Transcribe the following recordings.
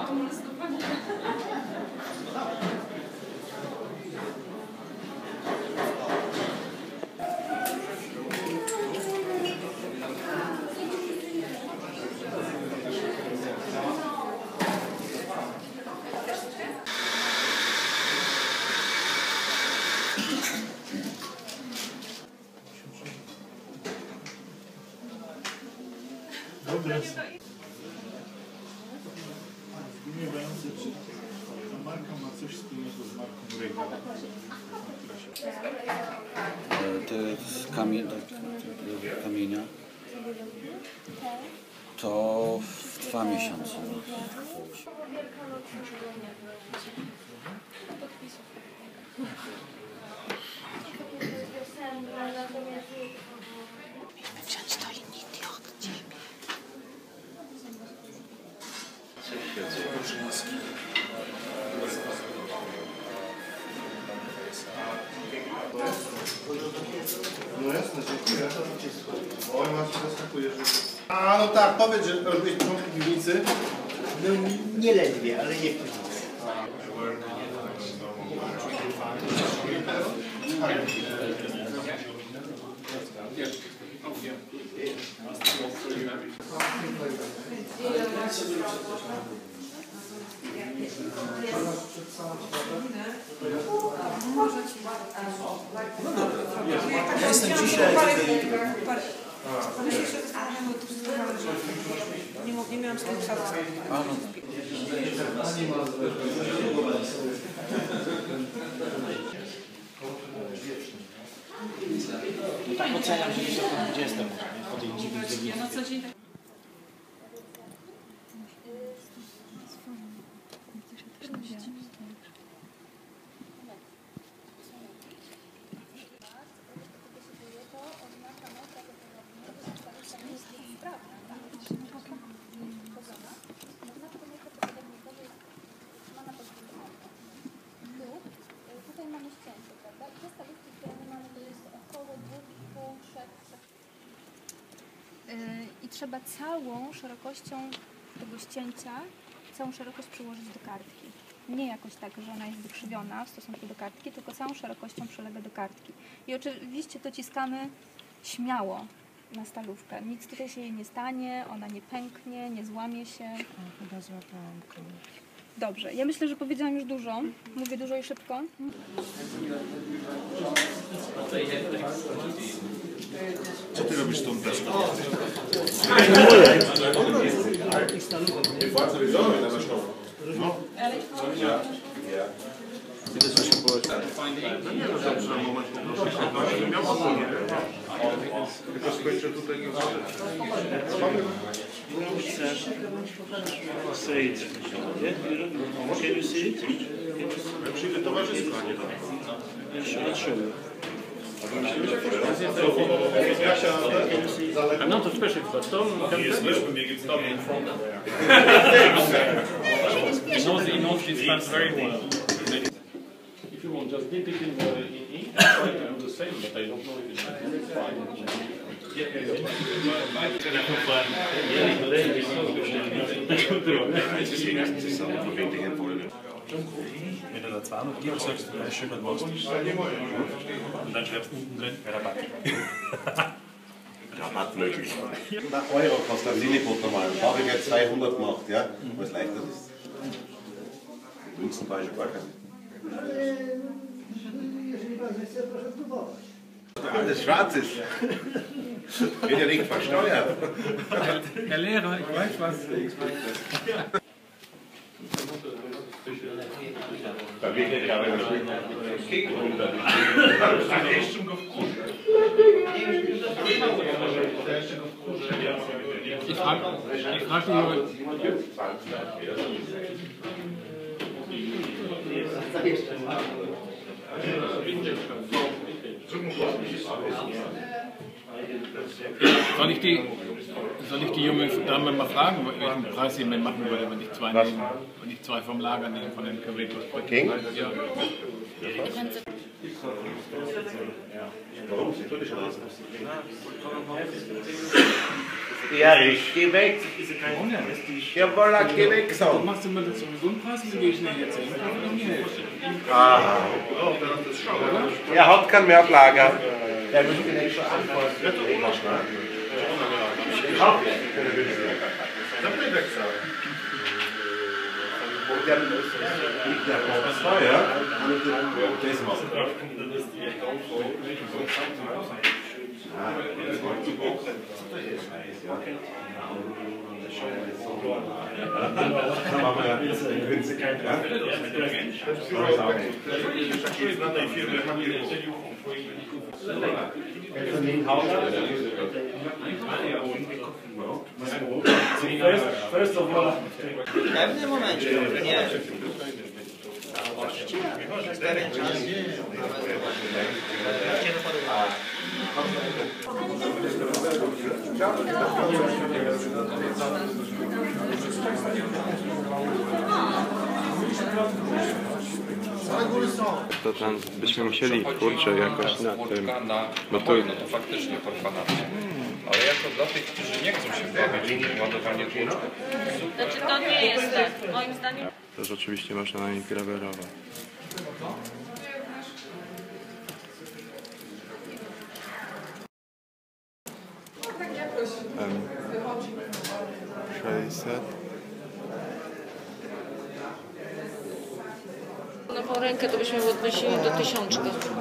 Zdumiewające, czy ta marka ma coś wspólnego z marką Reagan? To jest kamienia. To w 2 miesiące. Wziąć to inni od ciebie. No jasne, dziękuję. Oj, masz zaskakuje, że... A, no tak, powiedz, że robiłeś początki piwnicy. No nie ledwie, ale nie w piwnicy. Ja jestem dzisiaj... Nie miałam z tym czasu. No tak oceniam, że gdzieś tam 20 po tej dziwnej zdobycie. Tutaj mamy ścięcie, prawda? I te stalówki, które my mamy, to jest około 2,5-3. I trzeba całą szerokością tego ścięcia, całą szerokość przyłożyć do kartki. Nie jakoś tak, że ona jest wykrzywiona w stosunku do kartki, tylko całą szerokością przylega do kartki. I oczywiście dociskamy śmiało na stalówkę. Nic tutaj się jej nie stanie, ona nie pęknie, nie złamie się. Chyba złapałam kogoś. Dobrze, ja myślę, że powiedziałam już dużo. Mówię dużo i szybko. Co ty robisz z tą deską? No. Kiedy coś się było? No nie, no dobrze, na moment poproszę, żebym miał opinię. Tylko skończę tutaj nie Say it. Yeah? Can you see it? Ja przyjdę towarzystwa, nie tak. I'll show you. I'm not a specialist, but Tom he knows this plant very well. If you want, just dip it in ink. Try to do the same, but I don't know if it's fine. Wenn du da 200 gibst, sagst du, schön, was machst du? Und dann schreibst du unten drin, Rabatt. Rabatt möglich. Na Euro kostet ein Lilliput normal. Da habe ich jetzt 200 gemacht, ja, weil es leichter ist. Münzen war ich gar kein. Alles schwarz ist. Wird ja nicht versteuert. Herr Lehrer, ich weiß was. Da wird ja gerade ein Kick runter. Ich frage Soll ich die junge Dame mal fragen, welchen Preis sie mir machen würde, wenn ich zwei nehmen, wenn ich zwei vom Lager nehme, von den Curritos? King? Ja. Warum? Sie tut schon aus. Ja, geh weg. Ja, Bolla, geh weg, so. Du machst immer das sowieso einen Preis, wie gehe ich denn jetzt hin? Ah. Er hat keinen mehr auf Lager. Der müsste den extra anpassen. W pewnym momencie, nie. Przez pewien czas To tam byśmy musieli, kurczę, jakoś na tym, bo to... No to faktycznie profanacja. Ale jako dla tych, którzy nie chcą się bawić w ładowanie tłuczków. Znaczy to nie jest tak, moim zdaniem. To rzeczywiście można na nim grawerować. M600. Nową rękę to byśmy odnosili do 1000.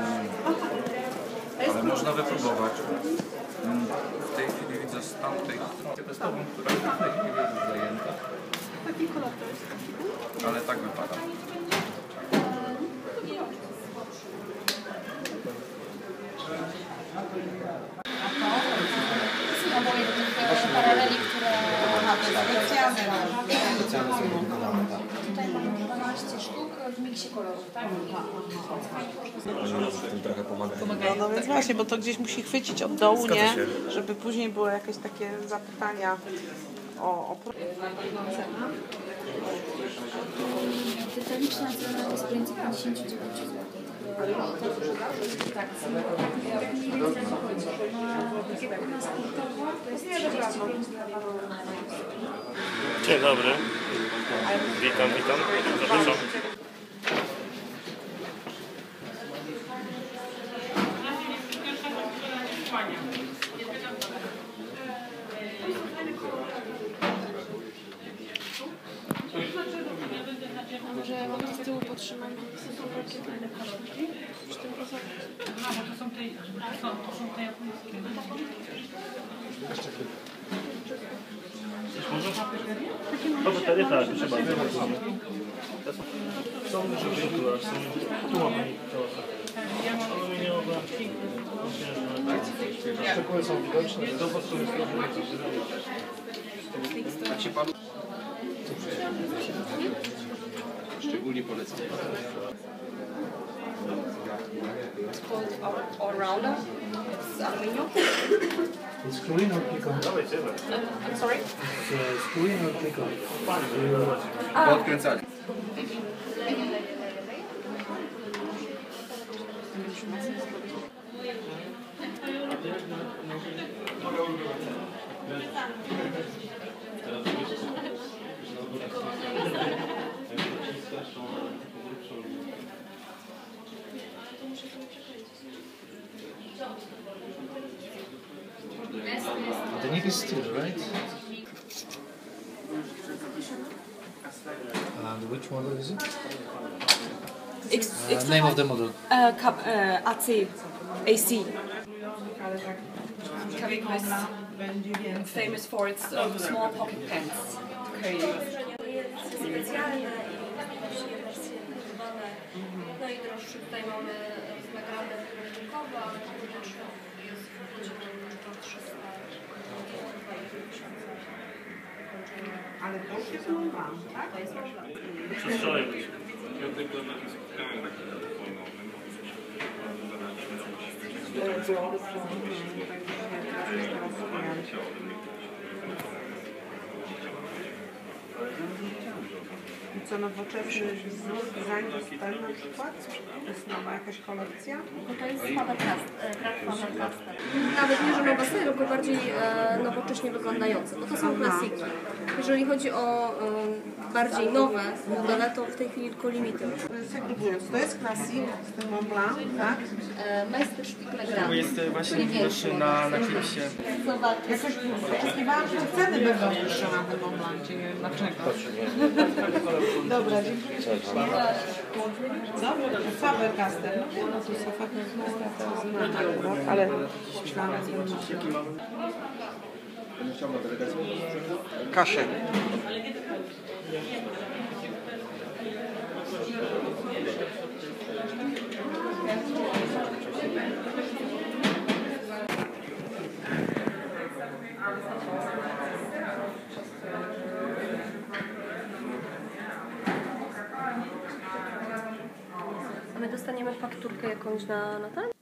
Ale można wypróbować. W tej chwili widzę stan tej testową, która w tej chwili jest zajęta. Jaki kolor to jest? Ale tak wypada. Naboje do tych paraleli, które tutaj mamy 12 sztuk w miksie kolorów, tak? No więc właśnie, bo to gdzieś musi chwycić od dołu, nie? Żeby później były jakieś takie zapytania o Cena. Detaliczna cena jest 559 zł. Tak, opiekuna sportowa to jest 35 dla Dzień dobry. Witam. Zapraszam. Może z tyłu potrzymam. To są te japońskie. No to wtedy tak, proszę bardzo. Są rzeczy, są tu mamy szczegóły są widoczne, do was to jest Szczególnie polecam. It's called all-rounder. It's aluminium. It's screwing or click on? I'm sorry? Screwing or click on? Odkręcanie. The neck is still, right? And which model is it? Name of the model. AC. AC. Kaweco is famous for its small pocket pants. Najdroższy tutaj mamy nagrane rynkowe, ale również jest w 300. Ale to już jest mam, tak? To jest Wczoraj byliśmy. I co, nowoczesny wzór, design to jest ten na przykład? To jest nowa jakaś kolekcja? No to jest Faber-Castell. Nawet nie, że nowa seria, tylko bardziej nowocześnie wyglądające, bo to są klasyki. Jeżeli chodzi o bardziej nowe modele, to w tej chwili tylko limity. Segregując, to jest klasik z tym Mont Blanc, tak? Meisterstück Legrand. To jest właśnie widoczny na klipsie. Jakoś oczekiwałam, że ceny będą wyższe na tym Mont Blancie, nie wiem dlaczego. Dobra, dziękuję. Dobra, Faber-Castell. No wiem, no to jest Faber-Castell, to znam akurat, ale myślałam, że Kasię. A my dostaniemy fakturkę jakąś na ten?